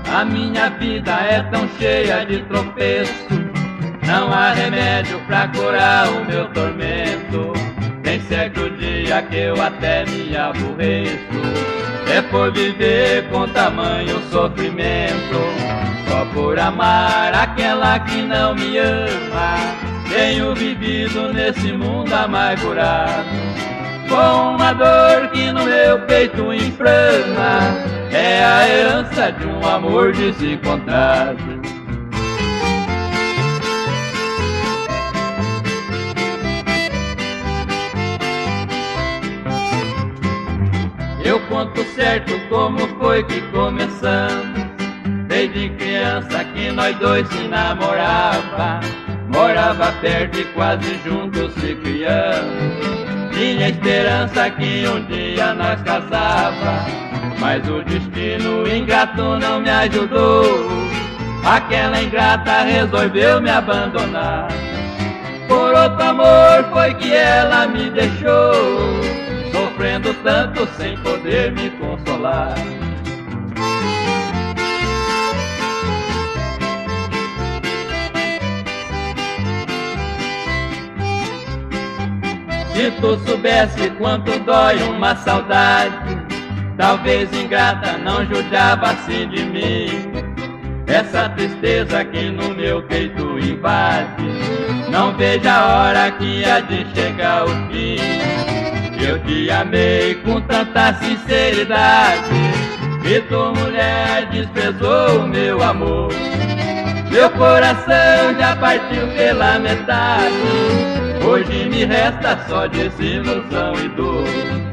A minha vida é tão cheia de tropeço, não há remédio pra curar o meu tormento. Tem certo dia que eu até me aborreço, é por viver com tamanho sofrimento. Só por amar aquela que não me ama, tenho vivido nesse mundo amargurado, com uma dor que no meu peito inflama. É a herança de um amor desencontrado. Eu conto certo como foi que começamos, desde criança que nós dois se namorava, morava perto e quase juntos se criamos. Tinha esperança que um dia nós casava, mas o destino ingrato não me ajudou. Aquela ingrata resolveu me abandonar, por outro amor foi que ela me deixou, sofrendo tanto sem poder me consolar. Se tu soubesse quanto dói uma saudade, talvez ingrata não judiava assim de mim. Essa tristeza que no meu peito invade, não vejo a hora que há de chegar o fim. Eu te amei com tanta sinceridade, e tu, mulher, desprezou o meu amor. Meu coração já partiu pela metade, hoje me resta só desilusão e dor.